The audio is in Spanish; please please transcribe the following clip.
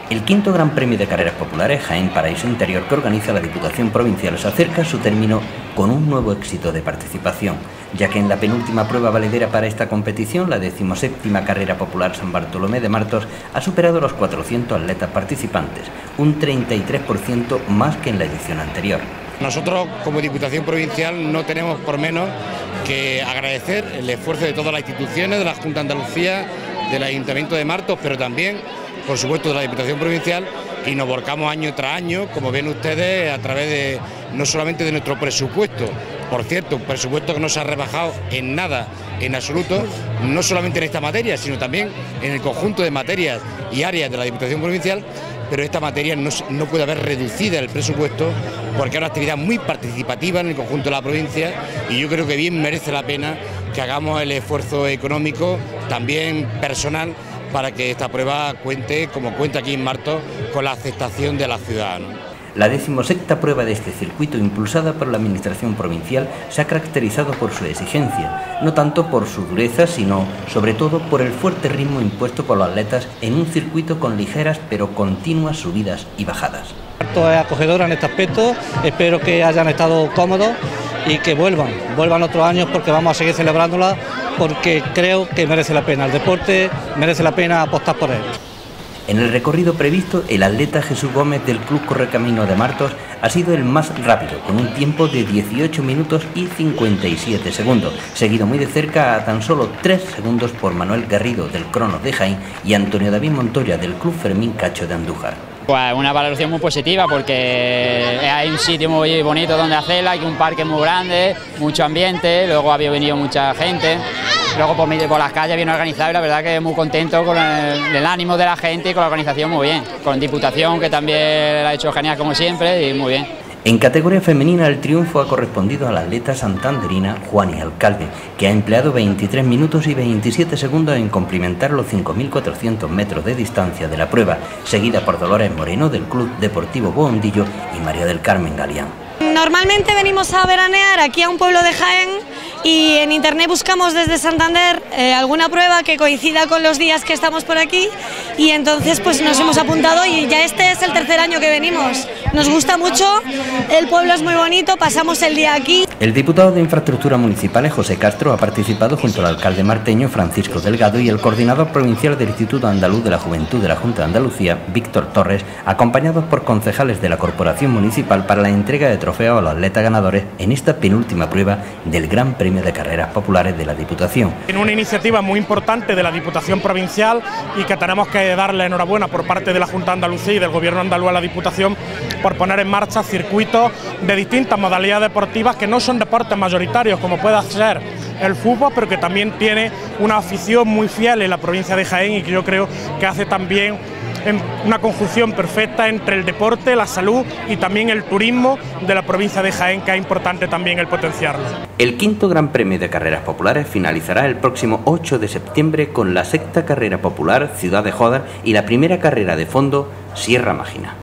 El quinto Gran Premio de Carreras Populares Jaén Paraíso Interior que organiza la Diputación Provincial se acerca a su término con un nuevo éxito de participación, ya que en la penúltima prueba valedera para esta competición, la 17ª Carrera Popular San Bartolomé de Martos, ha superado los 400 atletas participantes, un 33% más que en la edición anterior. Nosotros, como Diputación Provincial, no tenemos por menos que agradecer el esfuerzo de todas las instituciones, de la Junta de Andalucía, del Ayuntamiento de Martos, pero también, por supuesto, de la Diputación Provincial, y nos volcamos año tras año, como ven ustedes, a través de no solamente de nuestro presupuesto, por cierto, un presupuesto que no se ha rebajado en nada, en absoluto, no solamente en esta materia, sino también en el conjunto de materias y áreas de la Diputación Provincial, pero esta materia no puede haber reducido el presupuesto porque es una actividad muy participativa en el conjunto de la provincia y yo creo que bien merece la pena que hagamos el esfuerzo económico, también personal, para que esta prueba cuente, como cuenta aquí en Martos, con la aceptación de la ciudad, ¿no? La 16ª prueba de este circuito, impulsada por la Administración Provincial, se ha caracterizado por su exigencia, no tanto por su dureza, sino sobre todo por el fuerte ritmo impuesto por los atletas en un circuito con ligeras pero continuas subidas y bajadas. Martos es acogedora en este aspecto, espero que hayan estado cómodos y que vuelvan otros años porque vamos a seguir celebrándola porque creo que merece la pena, el deporte merece la pena apostar por él. En el recorrido previsto, el atleta Jesús Gómez del Club Correcamino de Martos ha sido el más rápido, con un tiempo de 18 minutos y 57 segundos, seguido muy de cerca a tan solo 3 segundos por Manuel Garrido del Cronos de Jaén y Antonio David Montoya del Club Fermín Cacho de Andújar. Pues una valoración muy positiva porque hay un sitio muy bonito donde hacerla, hay un parque muy grande, mucho ambiente, luego había venido mucha gente, luego por las calles bien organizado y la verdad que muy contento con el ánimo de la gente y con la organización muy bien, con Diputación que también la ha hecho genial como siempre y muy bien. En categoría femenina el triunfo ha correspondido a la atleta santanderina Juani Alcalde, que ha empleado 23 minutos y 27 segundos en complementar los 5.400 metros de distancia de la prueba, seguida por Dolores Moreno del Club Deportivo Bohondillo y María del Carmen Galeán. Normalmente venimos a veranear aquí a un pueblo de Jaén y en internet buscamos desde Santander alguna prueba que coincida con los días que estamos por aquí y entonces pues nos hemos apuntado y ya este es el tercer año que venimos. Nos gusta mucho, el pueblo es muy bonito, pasamos el día aquí. El diputado de Infraestructura Municipales, José Castro, ha participado junto al alcalde marteño, Francisco Delgado, y el coordinador provincial del Instituto Andaluz de la Juventud de la Junta de Andalucía, Víctor Torres, acompañados por concejales de la Corporación Municipal para la entrega de trofeos a los atletas ganadores en esta penúltima prueba del Gran Premio de Carreras Populares de la Diputación. En una iniciativa muy importante de la Diputación Provincial y que tenemos que darle enhorabuena por parte de la Junta de Andalucía y del Gobierno andaluz a la Diputación por poner en marcha circuitos de distintas modalidades deportivas que no son deportes mayoritarios como pueda ser el fútbol, pero que también tiene una afición muy fiel en la provincia de Jaén y que yo creo que hace también una conjunción perfecta entre el deporte, la salud y también el turismo de la provincia de Jaén, que es importante también el potenciarlo. El quinto Gran Premio de Carreras Populares finalizará el próximo 8 de septiembre con la 6ª Carrera Popular Ciudad de Jódar y la primera carrera de fondo Sierra Mágina.